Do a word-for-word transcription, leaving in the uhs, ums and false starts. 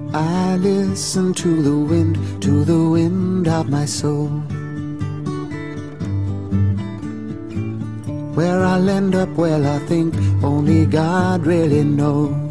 I listen to the wind, to the wind of my soul. Where I'll end up, well, I think only God really knows.